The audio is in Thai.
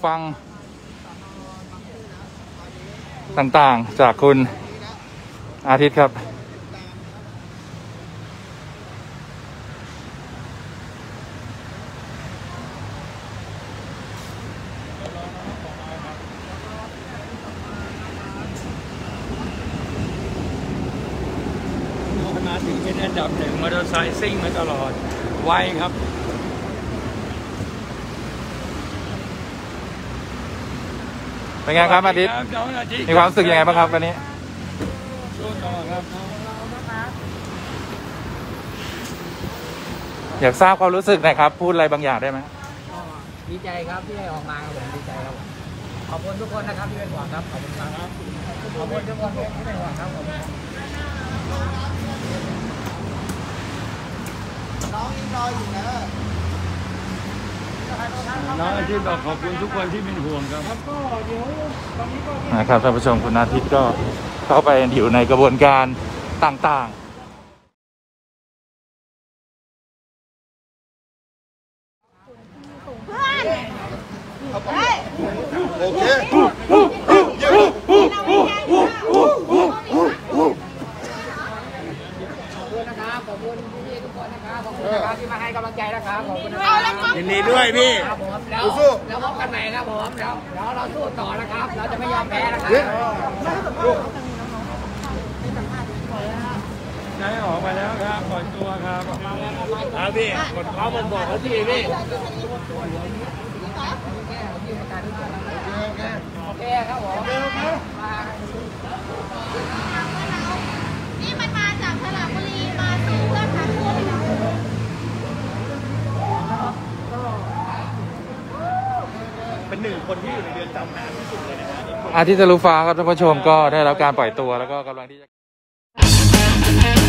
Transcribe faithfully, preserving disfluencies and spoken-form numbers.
ฟังต่างๆจากคุณอาทิตย์ครับมาถึงเป็นอันดับหนึ่งมอเตอร์ไซค์ซิ่งมาตลอดไวครับเป็นไงครับอาทิตย์มีความรู้สึกยังไงบ้างครับวันนี้อยากทราบความรู้สึกหน่อยครับพูดอะไรบางอย่างได้ไหมดีใจครับที่ได้ออกมาครับผมดีใจครับขอบคุณทุกคนนะครับที่เป็นห่วงครับขอบคุณครับขอบคุณทุกคนที่เป็นห่วงครับผมน้องยังรออยู่นะน้องอาทิตย์บอกขอบคุณทุกคนที่เป็นห่วงครับก็เดี๋ยวตอนนี้ก็นะครับท่านผู้ชมคุณอาทิตย์ก็เข้าไปอยู่ในกระบวนการต่างๆโอเคขอบคุณพี่ทุกคนนะครับขอบคุณนะครับที่มาให้กำลังใจนะครับขอบคุณนะครับยินดีด้วยพี่สู้แล้วพบกันใหม่ครับผมแล้วแล้วเราสู้ต่อนะครับเราจะไม่ยอมแพ้นะครับนายออกมาแล้วครับปล่อยตัวครับครับพี่กดเขามันบอกเขาพี่พี่โอเคครับผมนี่มันมาจากสระบุรีมาสู่เพื่อนทั้งคู่เลยนะเป็นหนึ่งคนที่อยู่ในเรือนจำนานที่สุดเลยนะครับอาทิตย์ทะลุฟ้าครับท่านผู้ชมก็ได้รับการปล่อยตัวแล้วก็กำลังที่จะ